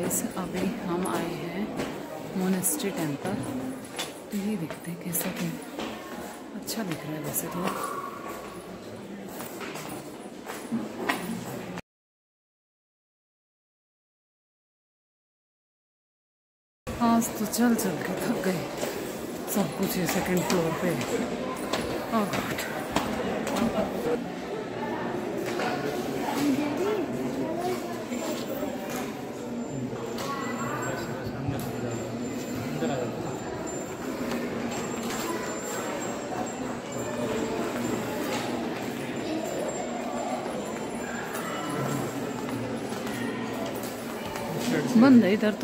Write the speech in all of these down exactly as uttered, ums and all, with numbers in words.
Guys, अभी हम आए हैं मोनेस्ट्री टेम्पल। तो ये देखते हैं कैसा क्या अच्छा दिख रहा है वैसे तो। आज तो चल चल के थक गए। सब कुछ है सेकंड फ्लोर पे। Oh God. बंद है इधर तो।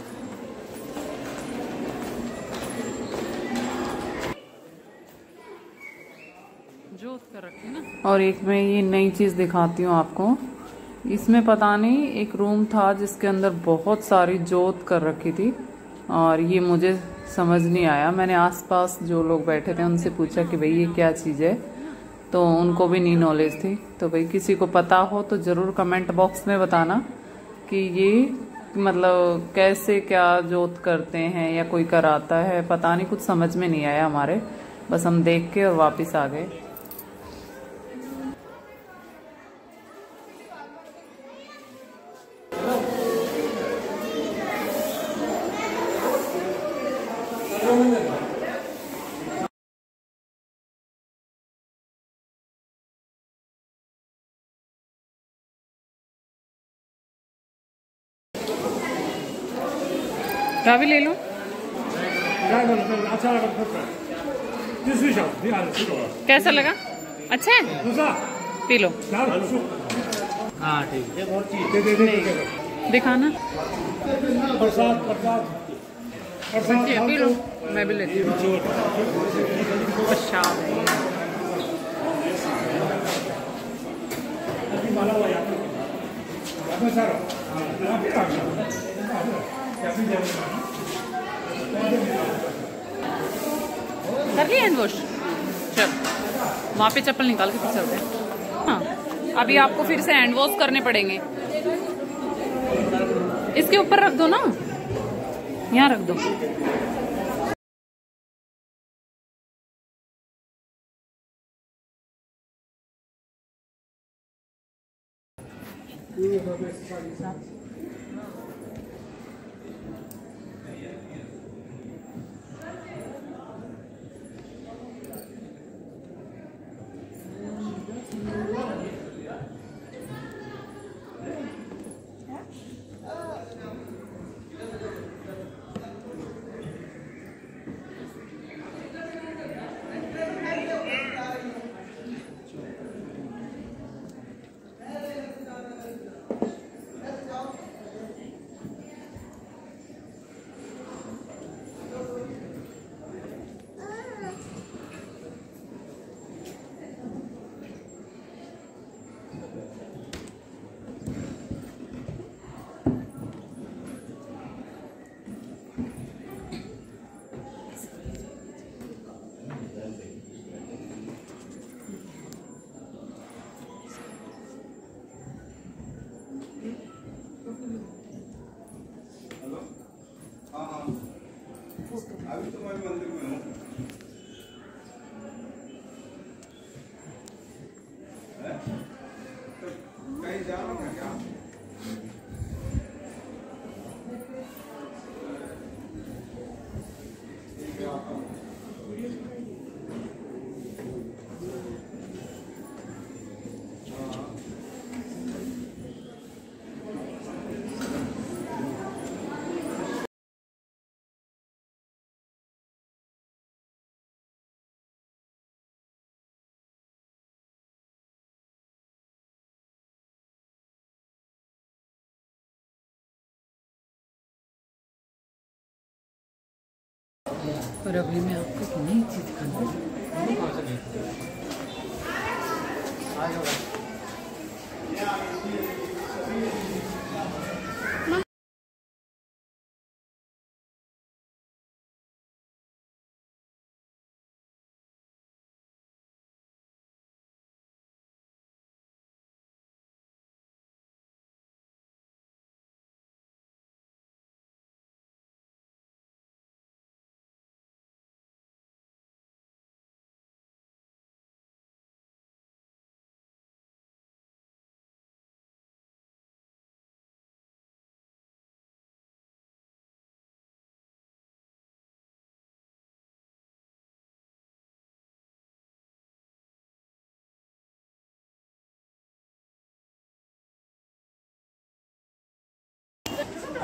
जोत कर रखी है ना। और एक मैं ये नई चीज दिखाती हूँ आपको। इसमें पता नहीं एक रूम था जिसके अंदर बहुत सारी जोत कर रखी थी और ये मुझे समझ नहीं आया। मैंने आसपास जो लोग बैठे थे उनसे पूछा कि भाई ये क्या चीज़ है, तो उनको भी नहीं नॉलेज थी। तो भाई किसी को पता हो तो ज़रूर कमेंट बॉक्स में बताना कि ये मतलब कैसे क्या जोत करते हैं या कोई कराता है। पता नहीं, कुछ समझ में नहीं आया हमारे। बस हम देख के और वापस आ गए। काफी ले लो। कैसा लगा? अच्छा है, पी लो। हाँ ठीक है, दिखाना। प्रसाद प्रसाद पी लो, मैं भी लेती हूँ। प्रसाद कर लिया हैंड वॉश। चल वहाँ पे चप्पल निकाल के फिर चलते हैं। हाँ, अभी आपको फिर से हैंड वॉश करने पड़ेंगे। इसके ऊपर रख दो ना, यहाँ रख दो। अभी तो मैं मंदिर में हूँ। तो कहीं जा रहा हूँ क्या? और अभी मैं आपको एक नई चीज दिखाऊंगी।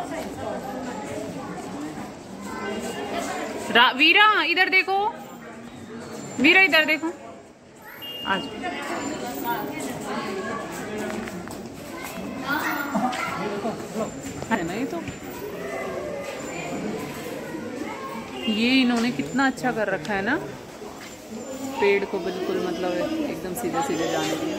वीरा इधर देखो, वीरा इधर देखो, आज है ना ये तो। ये इन्होंने कितना अच्छा कर रखा है ना, पेड़ को बिल्कुल मतलब एकदम सीधे सीधे जाने दिया।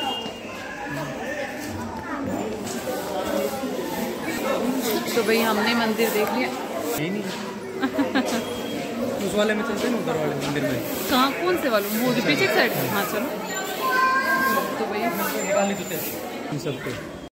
तो भाई हमने मंदिर देख लिया। नहीं उस वाले में चलते हैं, उधर वाले मंदिर में। कहाँ, कौन से वाले? वो जो पीछे साइड। हाँ चलो। तो भाई निकाल लेते हैं इन सबको।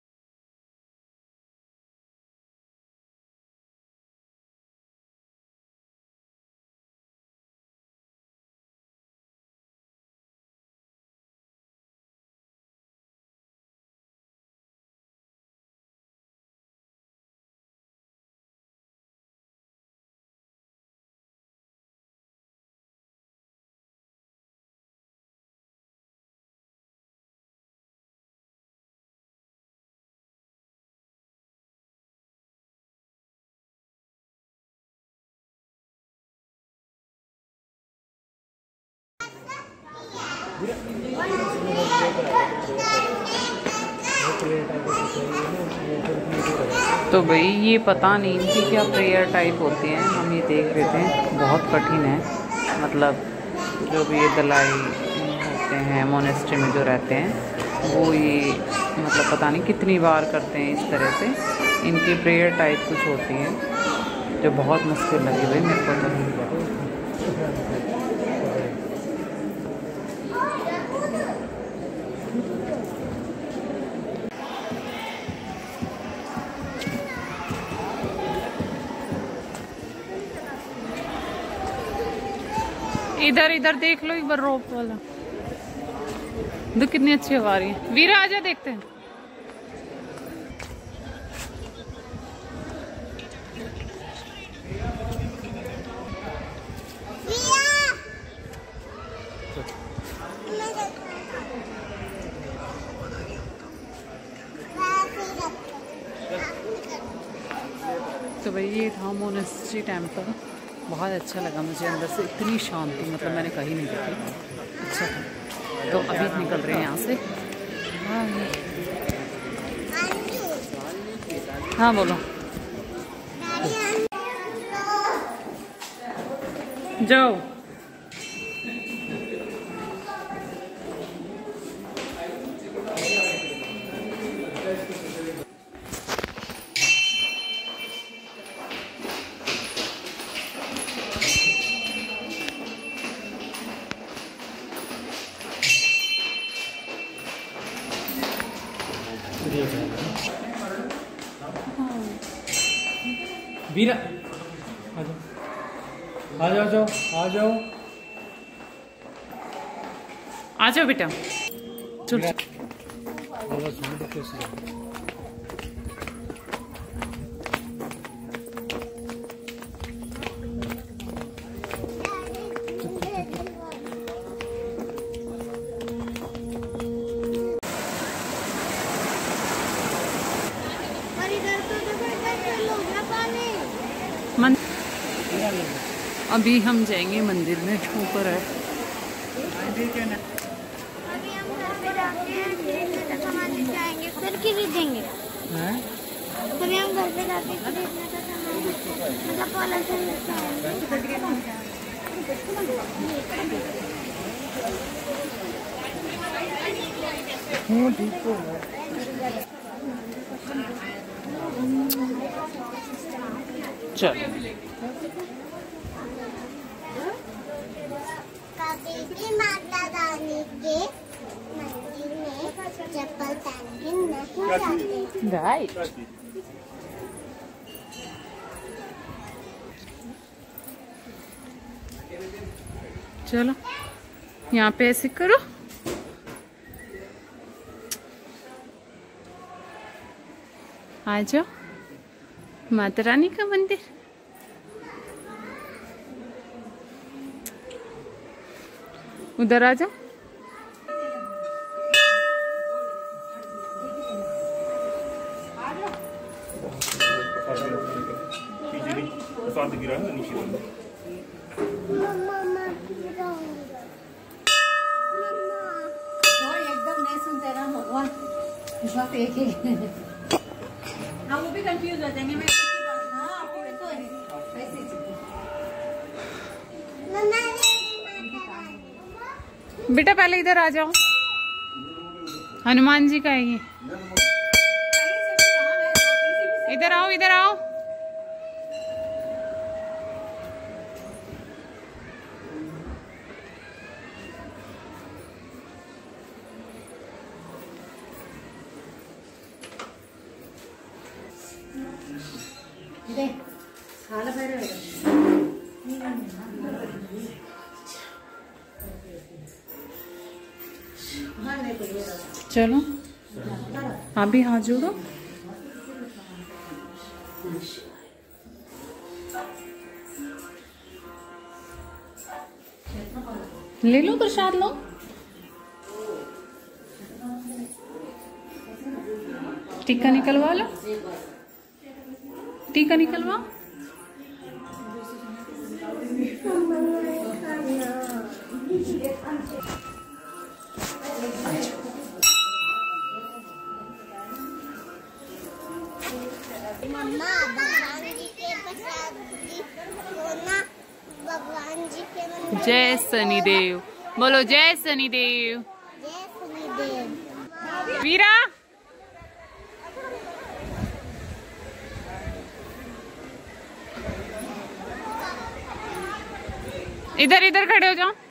तो भाई ये पता नहीं इनकी क्या प्रेयर टाइप होती हैं, हम ये देख रहे थे, बहुत कठिन है। मतलब जो भी ये दलाई होते हैं मोनेस्ट्री में जो रहते हैं, वो ये मतलब पता नहीं कितनी बार करते हैं इस तरह से। इनकी प्रेयर टाइप कुछ होती है जो बहुत मुश्किल लगी भाई मेरे को तो। इधर इधर देख लो एक बार रोप वाला, देख कितनी अच्छी हवा आ रही है। वीरा आजा देखते हैं। तो भाई ये था मोनेस्ट्री टेम्पल, बहुत अच्छा लगा मुझे अंदर से, इतनी शांति मतलब मैंने कहीं नहीं देखी। अच्छा था। तो अभी निकल रहे हैं यहाँ से। हाँ बोलो। जाओ। वीरा आ जाओ, आ जाओ, आ जाओ, आ जाओ बेटा। चल अभी हम जाएंगे मंदिर में, ऊपर है। अभी हम घर पे जाके सामान लेके आएंगे, फिर खरीदेंगे। अभी हम घर पे जाके खरीदने का सामान मतलब पॉलर से लेके आएंगे। हाँ ठीक है। चल कभी माता रानी के मंदिर में चप्पल पहन के नहीं जाते। राइट। चलो यहाँ पे ऐसे करो। आ जाओ माता रानी का मंदिर। उधर आ जाओ। मम्मा मैं भी रहूंगा। और एकदम नहीं सुनते ना भगवान, विश्वास एक ही। हाँ वो भी कंफ्यूज हो जाएंगे। मैं हाँ आपको तो है ऐसे बेटा पहले इधर आ जाओ, हनुमान जी का है ये। इधर आओ, इधर आओ। चलो आप भी हाथ जोड़ो। ले लो प्रसाद लो। टीका निकलवा लो, टीका निकलवा। मम्मा भगवान जी के प्रसाद को ना भगवान जी के मंदिर। जय शनिदेव बोलो, जय शनिदेव। जय शनिदेव। वीरा इधर इधर खड़े हो जाओ।